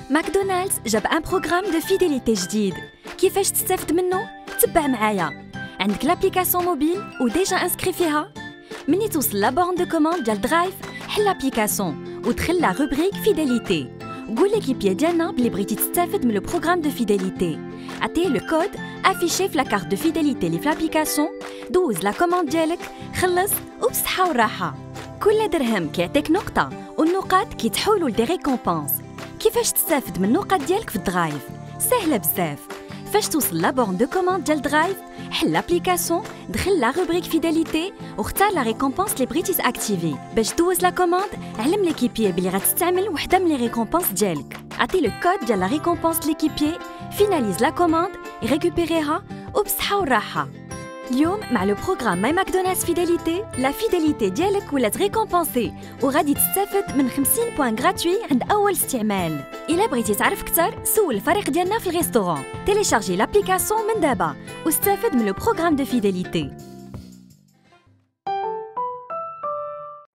ماكدونالدز جاب ان بروغرام دو فيديليتي جديد. كيفاش تستافد منه؟ تبع معايا. عندك لابليكاسيون موبيل وديجا انسكري فيها. مني توصل لا بورن دو كوموند ديال درايف، حل لابليكاسيون ودخل لا روبريك فيديليتي. قول ليكيبيي ديالنا بلي بغيتي تستافد من لو بروغرام دو فيديليتي. عطيه لو كود افيشي في لا كارت دو فيديليتي اللي في لابليكاسيون، دوز لا كوموند ديالك، خلص وبصحة وراحة. كل درهم كيعطيك نقطة والنقاط كيتحولوا لدي ريكومبونس. كيفاش تستافد من النقاط ديالك في الدرايف؟ سهلة بزاف. فاش توصل لا بورن دو كوموند ديال درايف، حل لابليكاسيون، دخل لا روبريك فيديليتي واختار لا ريكومبونس اللي بغيتي تاكتيفي. باش دوز لا كوموند، علم ليكيبيي بلي غتستعمل وحده من لي ريكومبونس ديالك. عطي لو كود ديال لا ريكومبونس ليكيبيي، فيناليز لا كوموند، يريكوبيريها وبصحة وراحة. اليوم مع لو بروغرام ماي ماكدونالدز فيديليتي، لا فيديليتي ديالك ولات ريكومبونسي وغادي تستافد من 50 بوان غراتوي عند اول استعمال. الا بغيتي تعرف اكثر، سول الفريق ديالنا في الريستورون. تيليشارجي لابليكاسيون من دابا واستافد من لو بروغرام دو فيديليتي.